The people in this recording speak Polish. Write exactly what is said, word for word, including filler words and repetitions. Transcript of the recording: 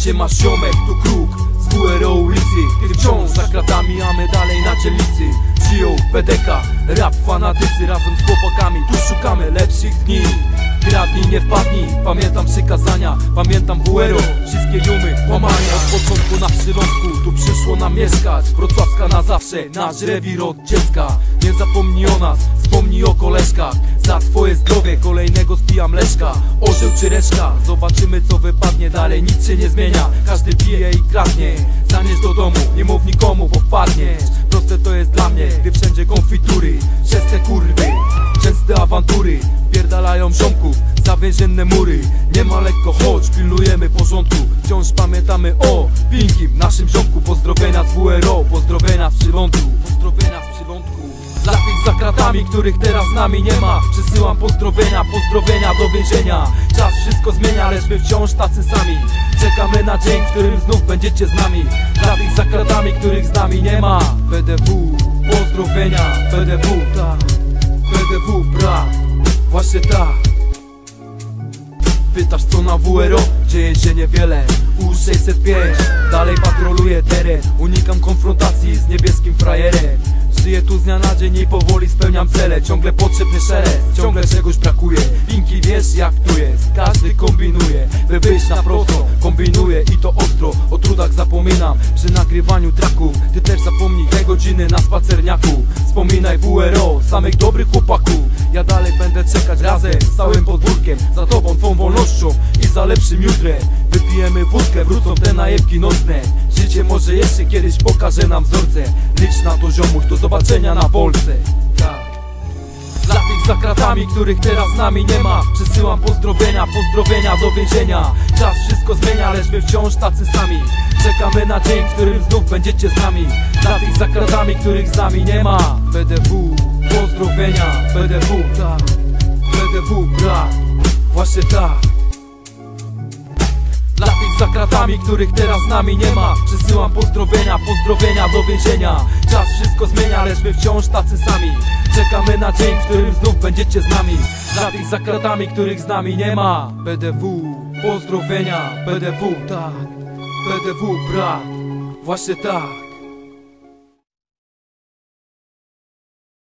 Siema ziomek, tu kruk z W R O ulicy. Ty wciąż za kratami, a my dalej na dzielnicy. Przyjął P D K, rap fanatycy. Razem z chłopakami tu szukamy lepszych dni. Kradnij, nie wpadnij, pamiętam przykazania, pamiętam W R O, wszystkie jumy, łamania. Od początku na przylądku, tu przyszło nam mieszkać. Wrocławska na zawsze, nasz rewir od dziecka. Nie zapomnij o nas, wspomnij o koleżkach. Za twoje zdrowie kolejnego spijam leszka. Orzeł czy reszka, zobaczymy co wypadnie. Dalej nic się nie zmienia, każdy pije i kradnie. Zanieś do domu, nie mów nikomu, bo wpadniesz. Proste to jest dla mnie, gdy wszędzie konfitury. Przez te kurwy, częste awantury wpierdalają ziomków za więzienne mury. Nie ma lekko, choć pilnujemy porządku. Wciąż pamiętamy o Pinkim, naszym ziomku. Pozdrowienia z W R O, pozdrowienia z przylądku. Pozdrowienia z przylądku. Dla tych za kratami, których teraz z nami nie ma, przesyłam pozdrowienia, pozdrowienia do więzienia. Czas wszystko zmienia, lecz my wciąż tacy sami. Czekamy na dzień, w którym znów będziecie z nami. Dla tych za kratami, których z nami nie ma, P D W, pozdrowienia, P D W, tak, P D W, brat, właśnie tak. Pytasz co na W R O? Dzieje się niewiele. U sześćset pięć dalej patroluję teren. Unikam konfrontacji z niebieskim frajerem. Żyję tu z dnia na dzień i powoli spełniam cele. Ciągle potrzebny szelest, ciągle czegoś brakuje. Pinki, wiesz jak tu jest, każdy kombinuje, by wyjść na prosto. Kombinuję i to ostro, o trudach zapominam przy nagrywaniu traków. Ty też zapomnij te godziny na spacerniaku. Wspominaj W R O, samych dobrych chłopaków. Ja dalej będę czekać razem z całym podwórkiem. Za tobą, twą wolnością i za lepszym jutrem. Wypijemy wódkę, wrócą te najebki nocne. Życie może jeszcze kiedyś pokaże nam wzorce. Licz na to ziomuś, do zobaczenia na Polsce. Tak. Dla tych za kratami, których teraz z nami nie ma, przesyłam pozdrowienia, pozdrowienia do więzienia. Czas wszystko zmienia, lecz my wciąż tacy sami. Czekamy na dzień, w którym znów będziecie z nami. Dla tych za kratami, których z nami nie ma, P D W, pozdrowienia, P D W, tak, P D W, brat, właśnie tak. Dla tych za kratami, których teraz z nami nie ma, przesyłam pozdrowienia, pozdrowienia do więzienia. Czas wszystko zmienia, lecz my wciąż tacy sami. Czekamy na dzień, w którym znów będziecie z nami. Dla tych za kratami, których z nami nie ma, P D W, pozdrowienia, P D W, tak, P D W, brat, właśnie tak.